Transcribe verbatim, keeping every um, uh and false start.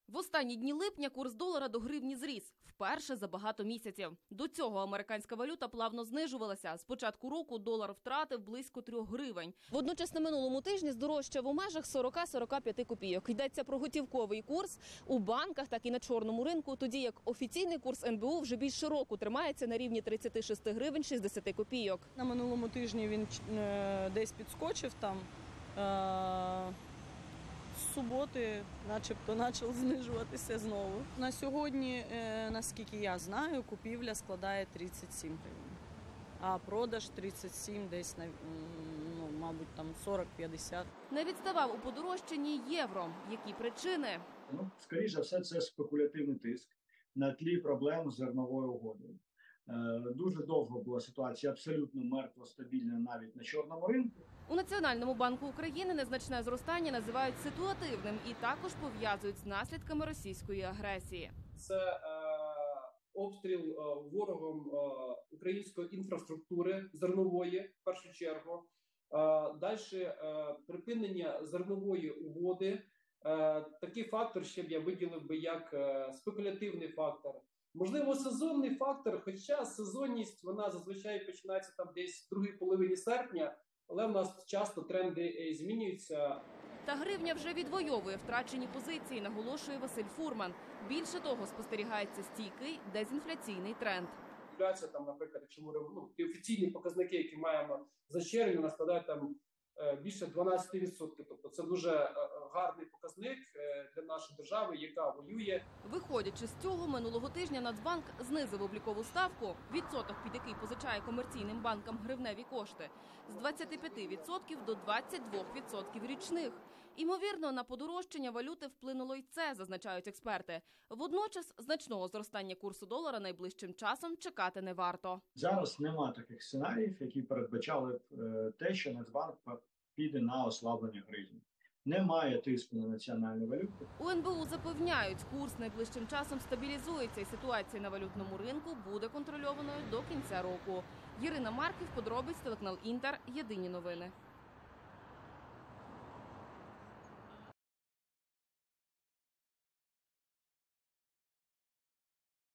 В останні дні липня курс долара до гривні зріс. Вперше за багато місяців. До цього американська валюта плавно знижувалася. З початку року долар втратив близько трьох гривень. Водночас на минулому тижні здорожчав у межах сорок - сорок п'ять копійок. Йдеться про готівковий курс у банках, так і на чорному ринку, тоді як офіційний курс ен бе у вже більше року тримається на рівні тридцять шість гривень шістдесят копійок. На минулому тижні він е, десь підскочив там. Е З суботи начебто почав знижуватися знову. На сьогодні, наскільки я знаю, купівля складає тридцять сім гривень, а продаж тридцять сім, десь, ну, мабуть, там сорок - п'ятдесят. Не відставав у подорожчанні євро. Які причини? Ну, скоріше за все, це спекулятивний тиск на тлі проблем з зерновою угодою. Дуже довго була ситуація абсолютно мертво стабільна навіть на чорному ринку. У Національному банку України незначне зростання називають ситуативним і також пов'язують з наслідками російської агресії. Це е, обстріл е, ворогом е, української інфраструктури зернової, в першу чергу. Е, далі е, припинення зернової угоди. Е, такий фактор ще б я виділив би як е, спекулятивний фактор. Можливо, сезонний фактор, хоча сезонність, вона зазвичай починається там десь в другій половині серпня, але в нас часто тренди змінюються. Та гривня вже відвоює втрачені позиції, наголошує Василь Фурман. Більше того, спостерігається стійкий дезінфляційний тренд. Інфляція, там, наприклад, якщо ми ну, ті офіційні показники, які маємо за червень, вона складає там більше дванадцять відсотків. Тобто це дуже гарний показник для нашої держави, яка воює. Виходячи з цього, минулого тижня Нацбанк знизив облікову ставку, відсоток, під який позичає комерційним банкам гривневі кошти, з двадцяти п'яти відсотків до двадцяти двох відсотків річних. Імовірно, на подорожчання валюти вплинуло й це, зазначають експерти. Водночас, значного зростання курсу долара найближчим часом чекати не варто. Зараз нема таких сценаріїв, які передбачали б те, що Нацбанк піде на ослаблення гривні. Немає тиску на національну валюту. У ен бе у запевняють, курс найближчим часом стабілізується і ситуація на валютному ринку буде контрольованою до кінця року. Ірина Марків, подробиць, телеканал Інтер, єдині новини.